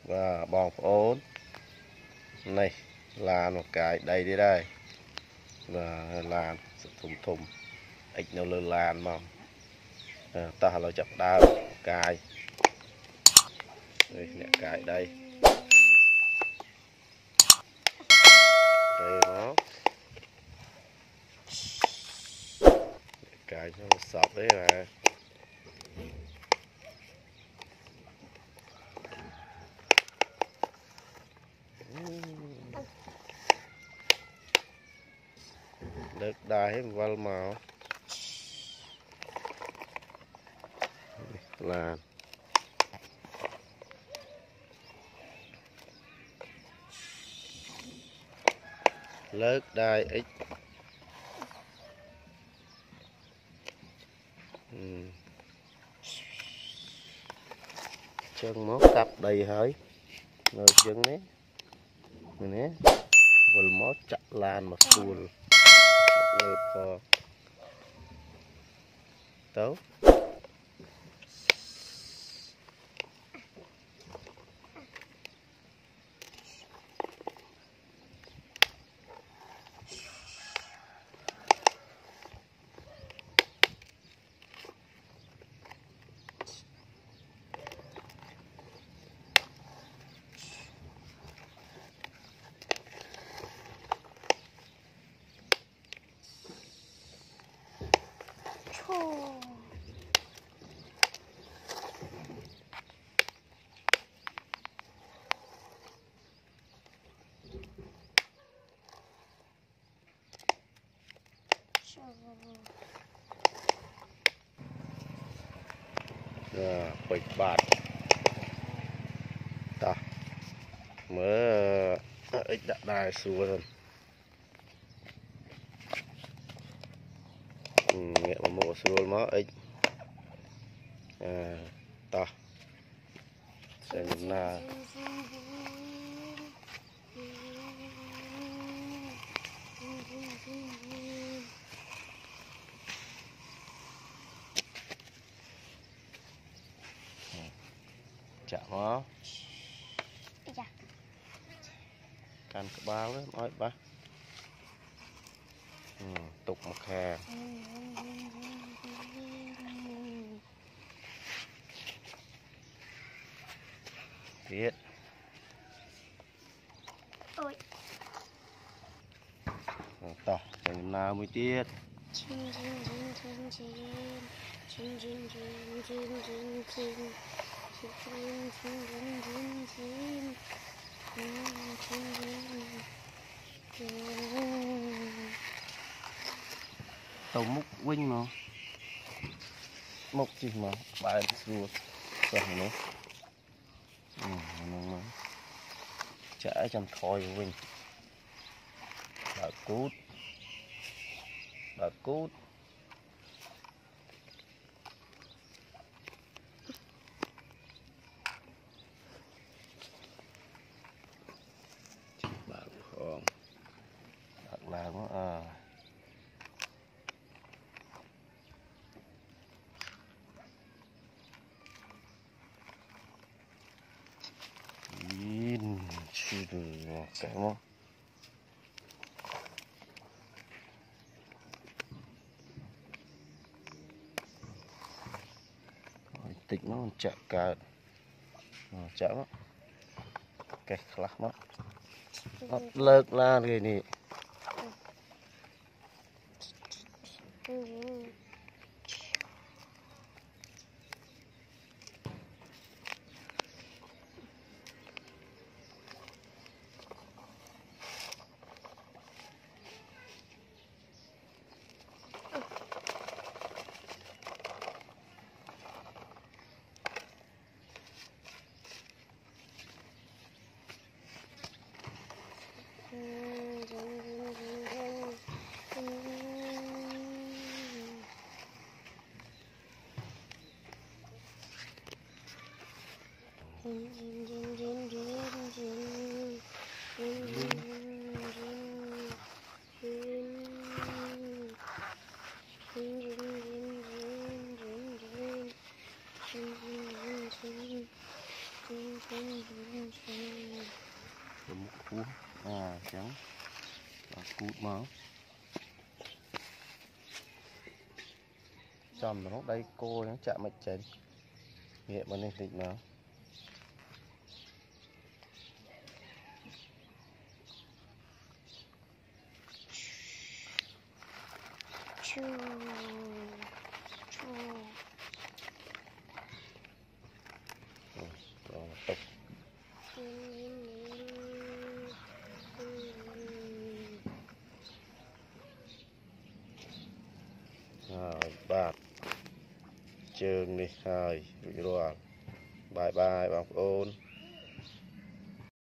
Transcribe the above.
và bong ốm này là một cái đây đi đây và là thùng thùng ít nó lơ làn mà ta là chập đao cài đây nè cài đây đây nó cài cho sọp đấy mà được đai vào màu là lớp đai ít chân mó cặp đầy hơi rồi chân đấy nè vườn mó chặt lan mà xuồng người phò tấu bịch bạt ta mới ít đã đài xuống nghĩa mà mua xuống nó ít ta xem là chạm nó can cái bao đấy nói ba tục một hè biết tỏ chẳng nào mới tiết tàu múc vinh mà múc gì mà bài ruột rồi nữa chạy trong thoi vinh đã cút bạn không đặt làm nó chưa được cái món tịch nó chợ cả chợ đó cái khắc nó lợt la cái này một cú trắng cút máu chầm nó đây cô nó chạm mạch trên nghĩa mà nên thịt nó tục bạt trường đi rồi bye bye bye bye